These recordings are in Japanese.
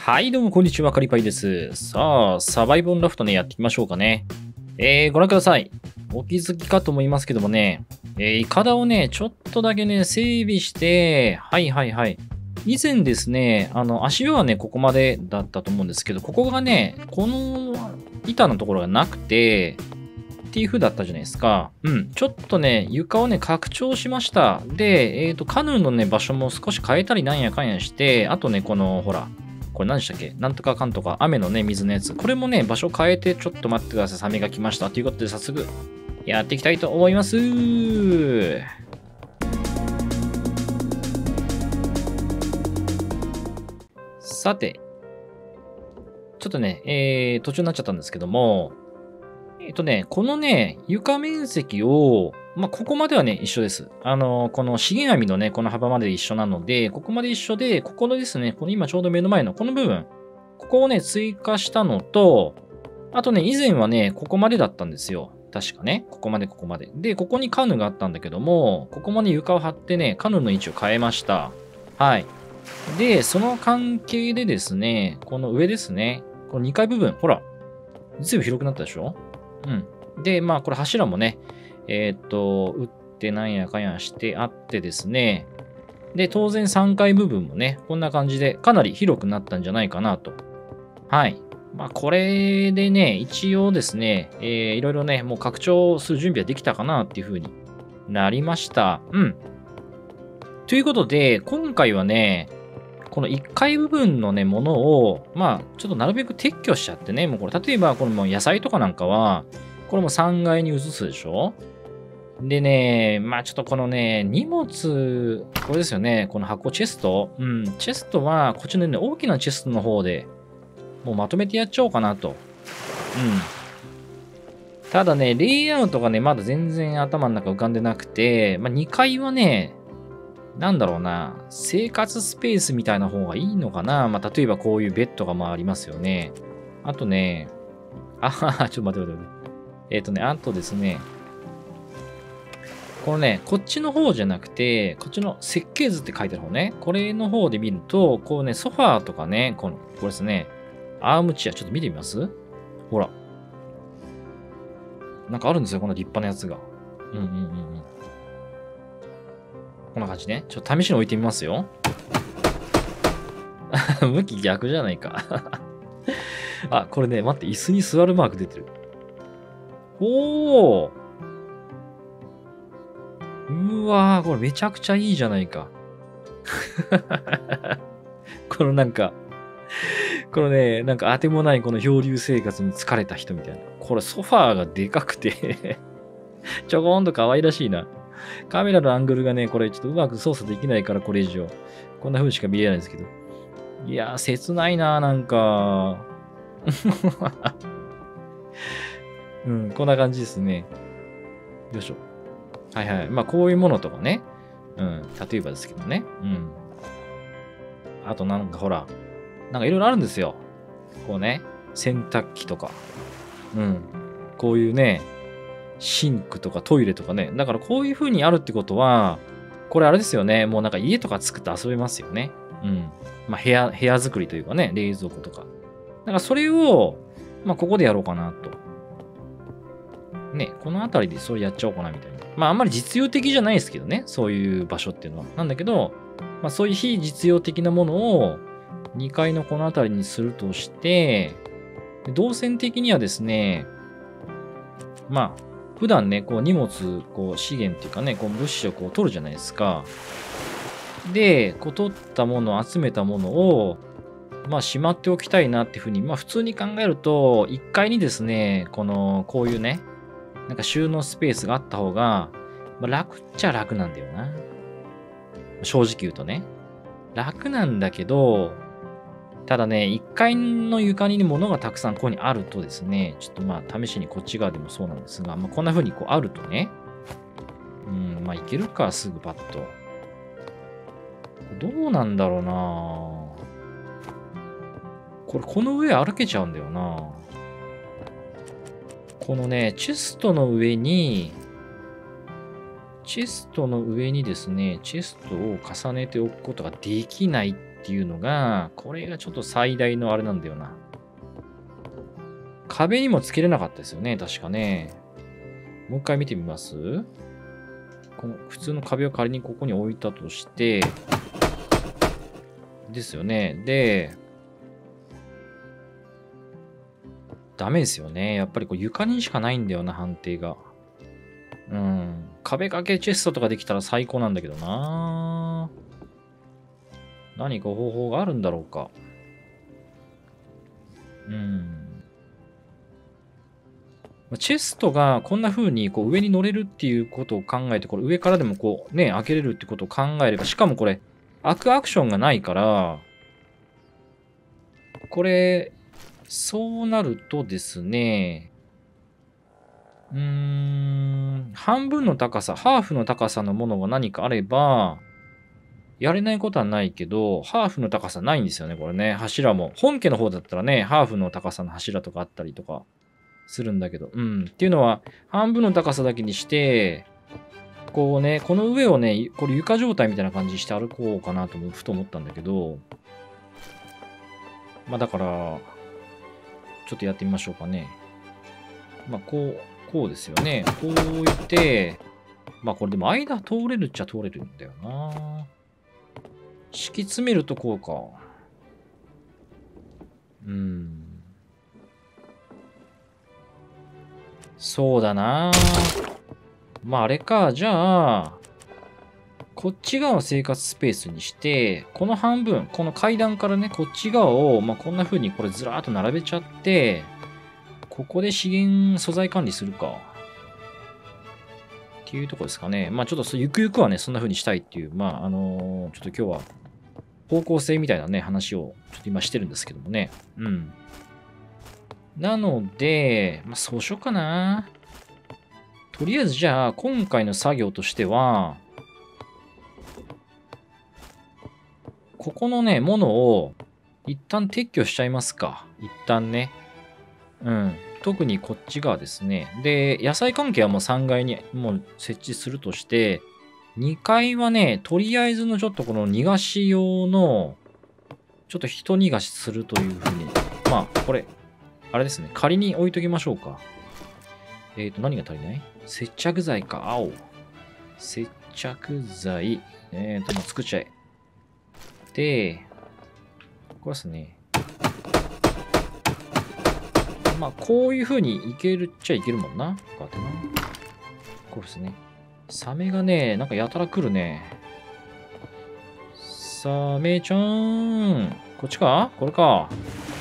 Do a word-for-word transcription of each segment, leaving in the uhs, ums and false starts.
はい、どうもこんにちは、カリパイです。さあ、サバイボンラフトね、やっていきましょうかね。えー、ご覧ください。お気づきかと思いますけどもね、えー、イカダをね、ちょっとだけね、整備して、はいはいはい。以前ですね、あの、足場はね、ここまでだったと思うんですけど、ここがね、この板のところがなくて、っていう風だったじゃないですか。うん。ちょっとね、床をね、拡張しました。で、えっと、カヌーのね、場所も少し変えたりなんやかんやして、あとね、この、ほら、これ何でしたっけ、なんとかかんとか、雨のね、水のやつ。これもね、場所変えて、ちょっと待ってください。サメが来ました。ということで、早速、やっていきたいと思います。さて、ちょっとね、えー、途中になっちゃったんですけども、えっとね、このね、床面積を、まあ、ここまではね、一緒です。あの、この茂網のね、この幅まで一緒なので、ここまで一緒で、ここのですね、この今ちょうど目の前のこの部分、ここをね、追加したのと、あとね、以前はね、ここまでだったんですよ。確かね。ここまで、ここまで。で、ここにカヌーがあったんだけども、ここまで床を張ってね、カヌーの位置を変えました。はい。で、その関係でですね、この上ですね、このにかい部分、ほら、ずいぶん広くなったでしょ？うん。で、まあ、これ柱もね、えーっと、打ってなんやかんやしてあってですね。で、当然さんかい部分もね、こんな感じでかなり広くなったんじゃないかなと。はい。まあ、これでね、一応ですね、えー、いろいろね、もう拡張する準備はできたかなっていう風になりました。うん。ということで、今回はね、このいっかい部分のね、ものを、まあ、ちょっとなるべく撤去しちゃってね、もうこれ、例えば、このもう野菜とかなんかは、これもさんがいに移すでしょ。でね、まあちょっとこのね、荷物、これですよね、この箱チェスト。うん、チェストは、こっちのね、大きなチェストの方で、もうまとめてやっちゃおうかなと。うん。ただね、レイアウトがね、まだ全然頭の中浮かんでなくて、まあにかいはね、なんだろうな、生活スペースみたいな方がいいのかな。まあ、例えばこういうベッドがまあありますよね。あとね、あはは、ちょっと待って待って待って。えっとね、あとですね、このね、こっちの方じゃなくて、こっちの設計図って書いてある方ね。これの方で見ると、こうね、ソファーとかね、この、これですね、アームチェア、ちょっと見てみます？ほら。なんかあるんですよ、この立派なやつが。うんうんうんうん。こんな感じね。ちょっと試しに置いてみますよ。向き逆じゃないか。あ、これね、待って、椅子に座るマーク出てる。おー、うわー、これめちゃくちゃいいじゃないか。このなんか、このね、なんかあてもないこの漂流生活に疲れた人みたいな。これソファーがでかくてちょこんと可愛らしいな。カメラのアングルがね、これちょっとうまく操作できないからこれ以上。こんな風しか見えないんですけど。いやー、切ないなー、なんか。うん、こんな感じですね。よいしょ。はいはい。まあ、こういうものとかね。うん、例えばですけどね。うん。あとなんかほら、なんかいろいろあるんですよ。こうね、洗濯機とか。うん。こういうね、シンクとかトイレとかね。だからこういう風にあるってことは、これあれですよね。もうなんか家とか作って遊べますよね。うん。まあ部屋、部屋作りというかね、冷蔵庫とか。だからそれを、まあここでやろうかなと。ね、この辺りでそれやっちゃおうかなみたいな。まああんまり実用的じゃないですけどね。そういう場所っていうのは。なんだけど、まあそういう非実用的なものをにかいのこの辺りにするとして、動線的にはですね、まあ、普段ね、こう荷物、こう資源っていうかね、こう物資をこう取るじゃないですか。で、こう取ったもの、集めたものを、まあ、しまっておきたいなっていうふうに、まあ、普通に考えると、いっかいにですね、この、こういうね、なんか収納スペースがあった方が、まあ、楽っちゃ楽なんだよな。正直言うとね。楽なんだけど、ただね、いっかいの床に物がたくさんここにあるとですね、ちょっとまあ試しにこっち側でもそうなんですが、まあ、こんな風にこうあるとね、うん、まあいけるか、すぐパッと。どうなんだろうな。これ、この上歩けちゃうんだよな。このね、チェストの上に、チェストの上にですね、チェストを重ねておくことができないってっていうのが、これがちょっと最大のあれなんだよな。壁にもつけれなかったですよね、確かね。もう一回見てみます？この普通の壁を仮にここに置いたとして、ですよね。で、ダメですよね。やっぱりこう床にしかないんだよな、判定が。うん。壁掛けチェストとかできたら最高なんだけどな。何か方法があるんだろうか。うん。チェストがこんな風にこう上に乗れるっていうことを考えて、これ上からでもこうね、開けれるってことを考えれば、しかもこれ、開くアクションがないから、これ、そうなるとですね、うーん、半分の高さ、ハーフの高さのものが何かあれば、やれないことはないけど、ハーフの高さないんですよね、これね。柱も。本家の方だったらね、ハーフの高さの柱とかあったりとかするんだけど。うん。っていうのは、半分の高さだけにして、こうね、この上をね、これ床状態みたいな感じにして歩こうかなとふと思ったんだけど、まあだから、ちょっとやってみましょうかね。まあこう、こうですよね。こういって、まあこれでも間通れるっちゃ通れるんだよな。敷き詰めるとこうか。うん。そうだな。まああれか。じゃあ、こっち側を生活スペースにして、この半分、この階段からね、こっち側を、まあこんな風にこれずらーっと並べちゃって、ここで資源素材管理するか。っていうとこですかね。まあちょっとゆくゆくはね、そんな風にしたいっていう、まああのー、ちょっと今日は方向性みたいなね、話をちょっと今してるんですけどもね。うん。なので、まあそうしようかな。とりあえずじゃあ、今回の作業としては、ここのね、ものを一旦撤去しちゃいますか。一旦ね。うん。特にこっち側ですね。で、野菜関係はもうさんがいにもう設置するとして、にかいはね、とりあえずのちょっとこの逃がし用の、ちょっと人逃がしするというふうに。まあ、これ、あれですね。仮に置いときましょうか。えっと、何が足りない？接着剤か、青。接着剤。えっと、もう作っちゃえ。で、これですね。まあ、こういう風にいけるっちゃいけるもんな。こうやってな。こうですね。サメがね、なんかやたら来るね。サメちゃーん。こっちか？これか。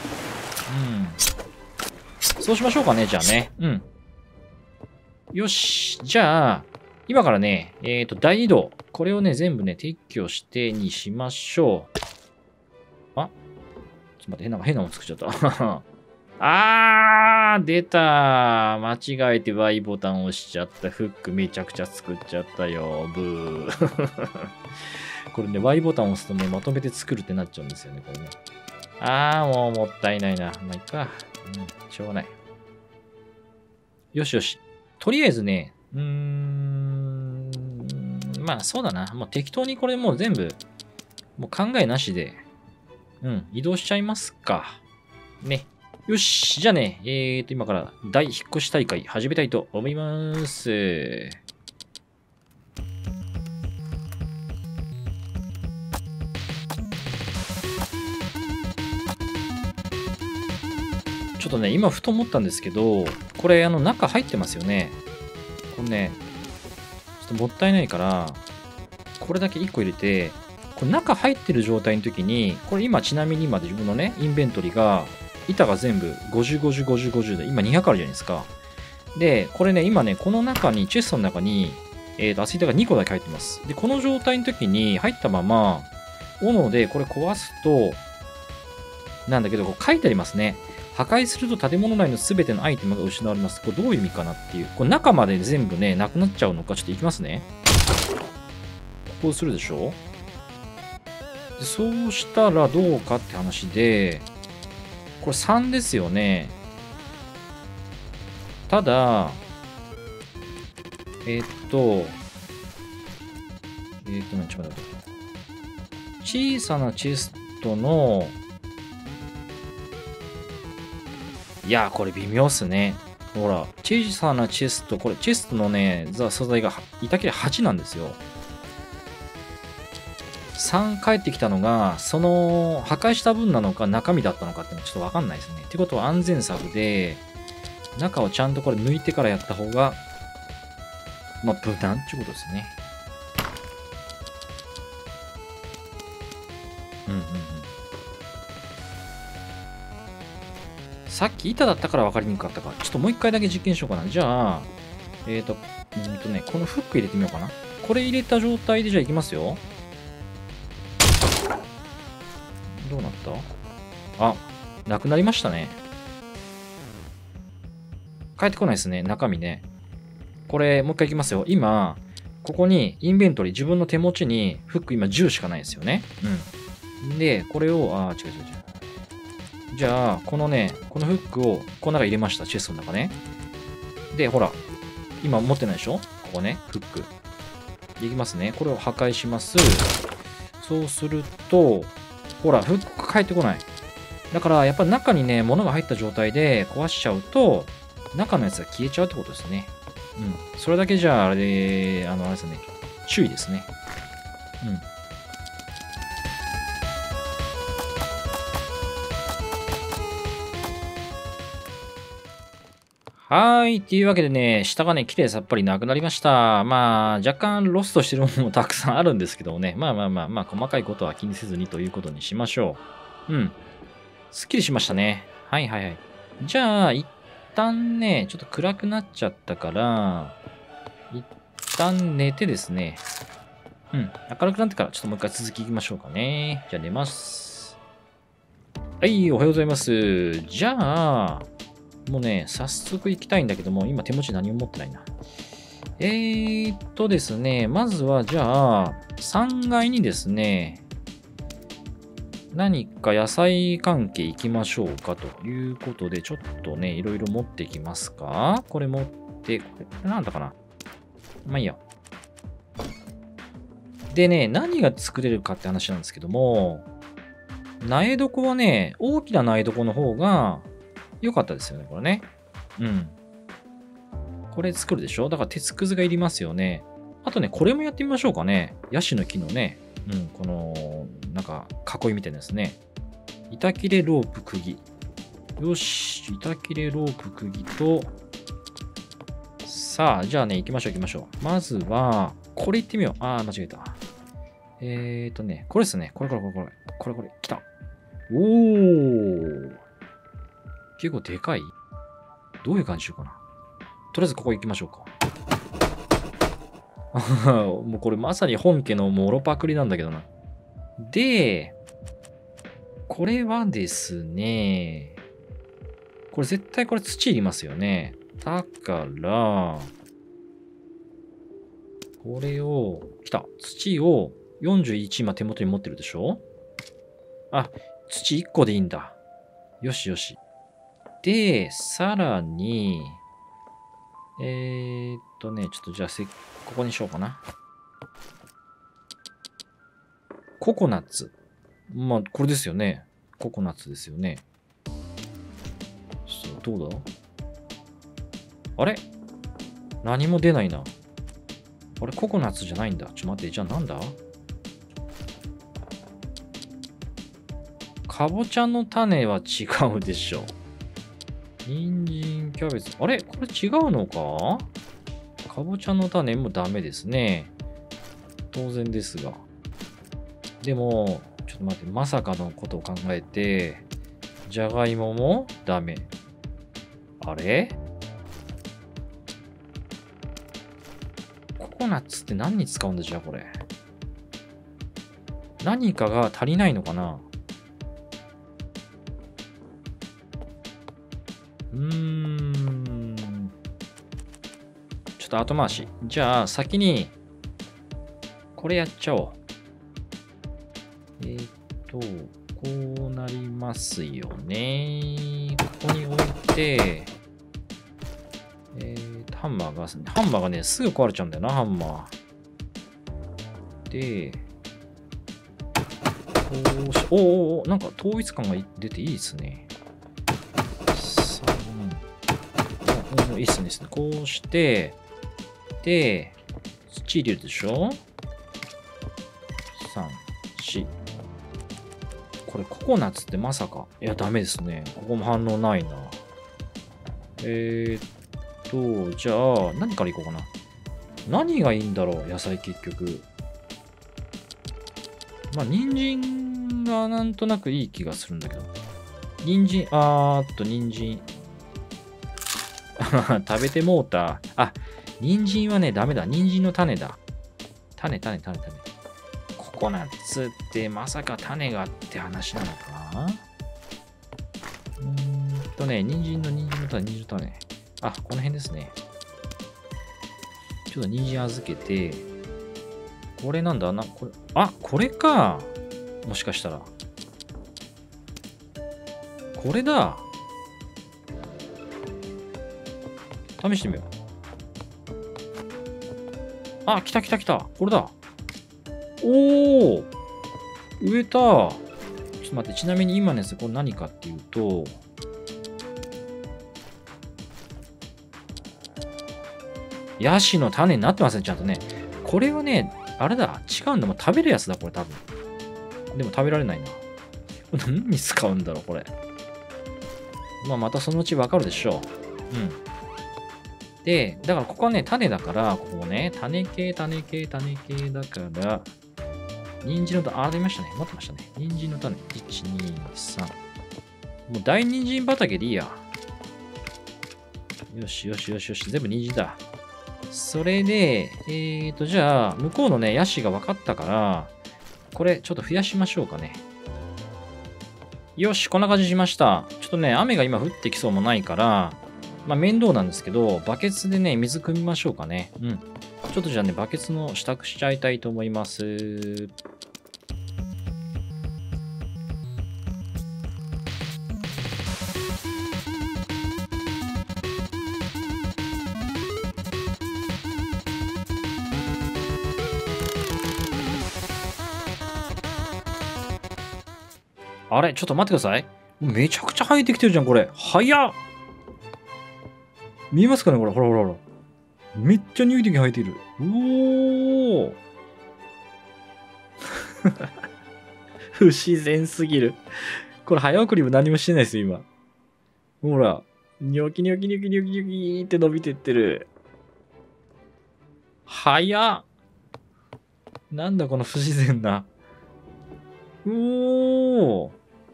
うん。そうしましょうかね、じゃあね。うん。よし。じゃあ、今からね、えっと、大移動。これをね、全部ね、撤去してにしましょう。あ、ちょっと待って、変な、変なもん作っちゃった。あー、出た。間違えて Y ボタン押しちゃった。フックめちゃくちゃ作っちゃったよ。ブー。これね、Y ボタン押すとね、まとめて作るってなっちゃうんですよね、これね。あー、もうもったいないな。まあ、いっか。うん、しょうがない。よしよし。とりあえずね、うーん、まあそうだな。もう適当にこれもう全部、もう考えなしで、うん、移動しちゃいますか。ね。よし。じゃあね、えーと、今から大引っ越し大会始めたいと思います。ちょっとね、今ふと思ったんですけど、これ、あの、中入ってますよね。これね、ちょっともったいないから、これだけいっこ入れて、これ中入ってる状態の時に、これ今ちなみに今で自分のね、インベントリが、板が全部ごじゅう、ごじゅう、ごじゅう、ごじゅうで、今にひゃくあるじゃないですか。で、これね、今ね、この中に、チェストの中に、えっと、アスイタがにこだけ入ってます。で、この状態の時に入ったまま、斧でこれ壊すと、なんだけど、こう書いてありますね。破壊すると建物内の全てのアイテムが失われます。これどういう意味かなっていう。これ中まで全部ね、なくなっちゃうのか、ちょっといきますね。こうするでしょ？でそうしたらどうかって話で、これさんですよね。ただ、えー、っと、えー、っとね、ちょっと待って。小さなチェストトの、いやー、これ微妙っすね。ほら、小さなチェスト、これチェストのね、素材が板切れはちなんですよ。さん返ってきたのが、その破壊した分なのか中身だったのかっていうのはちょっとわかんないですね。ってことは安全策で、中をちゃんとこれ抜いてからやった方が、まあ、無難っていうことですね。うんうんうん。さっき板だったから分かりにくかったか。ちょっともう一回だけ実験しようかな。じゃあ、えっと、うんとね、このフック入れてみようかな。これ入れた状態でじゃあいきますよ。どうなった？あ、なくなりましたね。帰ってこないですね、中身ね。これ、もう一回いきますよ。今、ここにインベントリー、自分の手持ちにフック今じゅうしかないですよね。うん。で、これを、あ、違う違う違う。じゃあ、このね、このフックをこの中入れました、チェストの中ね。で、ほら、今持ってないでしょ？ここね、フック。で、いきますね。これを破壊します。そうすると、ほら、フック返ってこない。だから、やっぱり中にね、物が入った状態で壊しちゃうと、中のやつが消えちゃうってことですね。うん。それだけじゃあ、あれで、あの、あれですね。注意ですね。うん。はーい。っていうわけでね、下がね、綺麗さっぱりなくなりました。まあ、若干ロストしてるものもたくさんあるんですけどもね。まあまあまあ、まあ、細かいことは気にせずにということにしましょう。うん。すっきりしましたね。はいはいはい。じゃあ、一旦ね、ちょっと暗くなっちゃったから、一旦寝てですね。うん。明るくなってから、ちょっともう一回続きいきましょうかね。じゃあ寝ます。はい、おはようございます。じゃあ、もうね、早速行きたいんだけども、今手持ち何も持ってないな。えーっとですね、まずはじゃあ、さんがいにですね、何か野菜関係行きましょうかということで、ちょっとね、いろいろ持ってきますか。これ持って、これなんだかな。まあいいや。でね、何が作れるかって話なんですけども、苗床はね、大きな苗床の方が良かったですよね、これね。うん。これ作るでしょ？だから鉄くずがいりますよね。あとね、これもやってみましょうかね。ヤシの木のね、うん、この、なんか、囲いみたいなですね。板切れロープ釘。よし、板切れロープ釘と、さあ、じゃあね、行きましょう行きましょう。まずは、これ行ってみよう。あー、間違えた。えーとね、これですね。これこれこれこれ。これこれ。来た。おー。結構でかい？どういう感じしようかな。とりあえずここ行きましょうか。もうこれまさに本家のモロパクリなんだけどな。で、これはですね、これ絶対これ土いりますよね。だから、これを、来た。土をよんじゅういち今手元に持ってるでしょ？あ、土いっこでいいんだ。よしよし。で、さらに、えーっとね、ちょっとじゃあせ、ここにしようかな。ココナッツ。まあ、これですよね。ココナッツですよね。そう、どうだ？あれ？何も出ないな。あれ、ココナッツじゃないんだ。ちょっと待って、じゃあなんだ？かぼちゃの種は違うでしょ。人参、キャベツ。あれ？これ違うのか？かぼちゃの種もダメですね。当然ですが。でも、ちょっと待って、まさかのことを考えて、じゃがいももダメ。あれ？ココナッツって何に使うんだじゃあこれ。何かが足りないのかな？うーん。ちょっと後回し。じゃあ先に、これやっちゃおう。えーっと、こうなりますよね。ここに置いて、えーと、ハンマーが、ハンマーがね、すぐ壊れちゃうんだよな、ハンマー。で、 うし、おーおーおーなんか統一感が出ていいですね。さん、うん、いいっすね、いいっすね。こうして、で、土入れるでしょ ?さん、よん。これココナッツってまさか。いや、ダメですね。ここも反応ないな。えー、っと、じゃあ、何からいこうかな。何がいいんだろう、野菜結局。まあ、人参がなんとなくいい気がするんだけど。人参、あーっと、人参。食べてもうた。あ、人参はね、ダメだ。人参の種だ。種、種、種、種。ココナッツってまさか種がって話なのかな。うーんとね、人参の人参の種、人参の種。あ、この辺ですね。ちょっと人参預けて、これなんだな、これ、あ、これか。もしかしたら。これだ。試してみよう。あ、来た来た来た。これだ。おお、植えた。ちょっと待って、ちなみに今のやつ、これ何かっていうと、ヤシの種になってますね、ちゃんとね。これはね、あれだ、違うんだ、もう食べるやつだ、これ多分。でも食べられないな。何に使うんだろう、これ。まあ、またそのうちわかるでしょう。うん。で、だからここはね、種だから、ここね、種系、種系、種系だから、人参の種、あ、ありましたね。持ってましたね。人参の種。いち、に、さん。もう大人参畑でいいや。よしよしよしよし。全部人参だ。それで、えーと、じゃあ、向こうのね、ヤシが分かったから、これ、ちょっと増やしましょうかね。よし、こんな感じしました。ちょっとね、雨が今降ってきそうもないから、まあ面倒なんですけど、バケツでね、水汲みましょうかね。うん。ちょっとじゃあね、バケツの支度しちゃいたいと思います。あれちょっと待ってください。めちゃくちゃ生えてきてるじゃん、これ。早っ。見えますかねこれ。ほらほらほら。めっちゃ乳液生えている。おー。不自然すぎる。これ早送りも何もしてないですよ、今。ほら。ニョキニョキニョキニョキニョキって伸びてってる。早っ。なんだこの不自然な。うおー。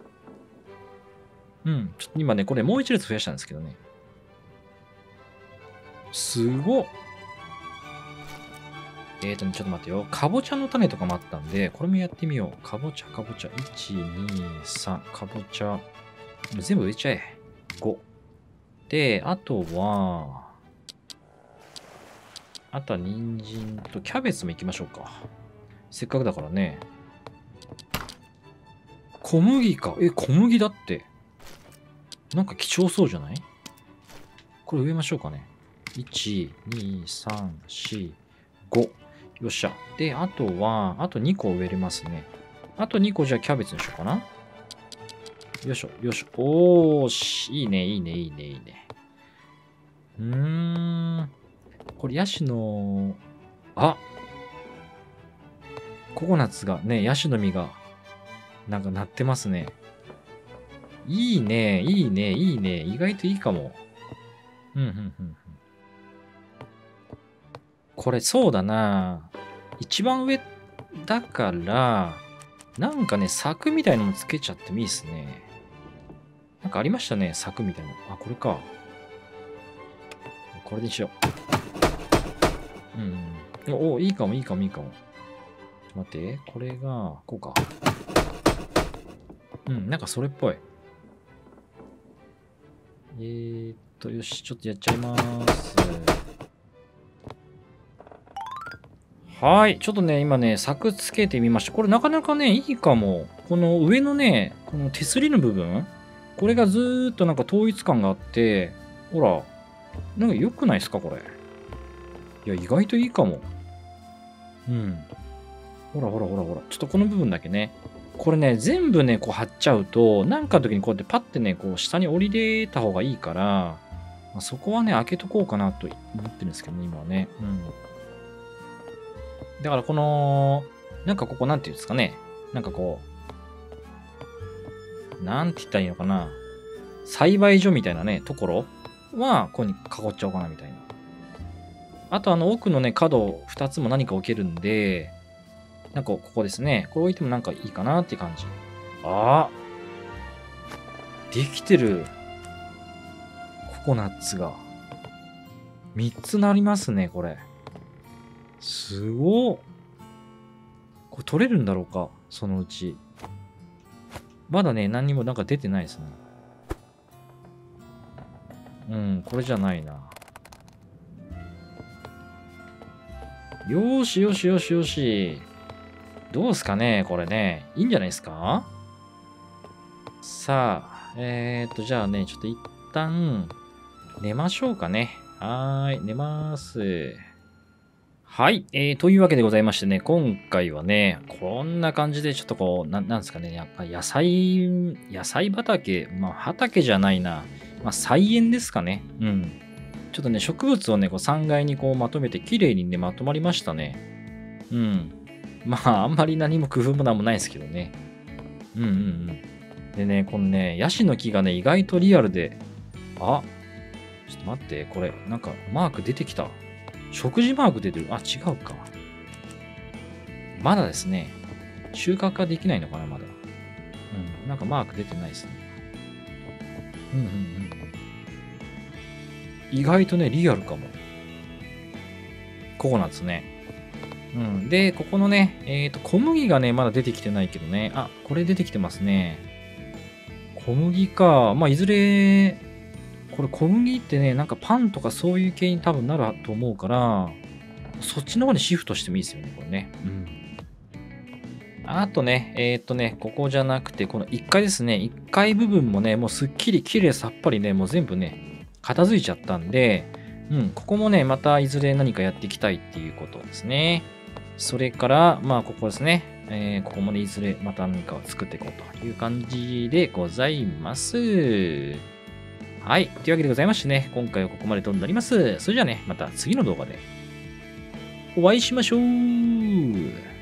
うん。ちょっと今ね、これもう一列増やしたんですけどね。すごっ。えーとね、ちょっと待ってよ。かぼちゃの種とかもあったんで、これもやってみよう。かぼちゃ、かぼちゃ。いち、に、さん。かぼちゃ。もう全部植えちゃえ。ご。で、あとは、あとは人参とキャベツもいきましょうか。せっかくだからね。小麦か。え、小麦だって。なんか貴重そうじゃない？これ植えましょうかね。いち、に、さん、よん、ご。よっしゃ。で、あとは、あとにこ植えれますね。あとにこじゃあキャベツにしようかな。よいしょ、よいしょ。おーし、いいね、いいね、いいね、いいね。うーん。これ、ヤシの、あココナッツがね、ヤシの実が、なんかなってますね。いいね、いいね、いいね。意外といいかも。うん、うん、うん。うんこれ、そうだな。一番上だから、なんかね、柵みたいのもつけちゃってもいいですね。なんかありましたね、柵みたいな。あ、これか。これにしよう。うん。お、おいいかも、いいかも、いいかも。ちょっと待って、これが、こうか。うん、なんかそれっぽい。えーっと、よし、ちょっとやっちゃいます。はい。ちょっとね、今ね、柵つけてみました。これなかなかね、いいかも。この上のね、この手すりの部分、これがずーっとなんか統一感があって、ほら、なんか良くないですか、これ。いや、意外といいかも。うん。ほらほらほらほら。ちょっとこの部分だけね。 これね、全部ね、こう貼っちゃうと、なんかの時にこうやってパッてね、こう下に降りれた方がいいから、まあ、そこはね、開けとこうかなと思ってるんですけどね、今はね。うん。だからこの、なんかここなんていうんですかね。なんかこう、なんて言ったらいいのかな。栽培所みたいなね、ところは、ここに囲っちゃおうかなみたいな。あとあの奥のね、角ふたつも何か置けるんで、なんかここですね。これ置いてもなんかいいかなって感じ。ああできてる。ココナッツが。みっつなりますね、これ。すごっ。これ取れるんだろうか、そのうち。まだね、何にもなんか出てないですね。うん、これじゃないな。よーしよしよしよし。どうすかね、これね。いいんじゃないですか。さあ、えーっと、じゃあね、ちょっと一旦、寝ましょうかね。はーい、寝まーす。はい、えー、というわけでございましてね、今回はね、こんな感じでちょっとこう、ななんですかね、やっぱ野菜、野菜畑、まあ畑じゃないな、まあ菜園ですかね。うん。ちょっとね、植物をね、こうさんがいにこうまとめて、綺麗にね、まとまりましたね。うん。まあ、あんまり何も工夫もなんもないですけどね。うんうんうん。でね、このね、ヤシの木がね、意外とリアルで、あ、ちょっと待って、これ、なんかマーク出てきた。食事マーク出てる。あ、違うか。まだですね。収穫ができないのかな、まだ。うん。なんかマーク出てないですね。うんうんうん。意外とね、リアルかも。ココナッツね。うん。で、ここのね、えっと、小麦がね、まだ出てきてないけどね。あ、これ出てきてますね。小麦か。まあ、いずれ、これ小麦ってね、なんかパンとかそういう系に多分なると思うから、そっちの方にシフトしてもいいですよね、これね。うん。あとね、えー、っとね、ここじゃなくて、このいっかいですね。いっかい部分もね、もうすっきり綺麗さっぱりね、もう全部ね、片付いちゃったんで、うん、ここもね、またいずれ何かやっていきたいっていうことですね。それから、まあ、ここですね。えー、ここもね、いずれまた何かを作っていこうという感じでございます。はい。というわけでございましてね、今回はここまでとなります。それじゃあね、また次の動画でお会いしましょう。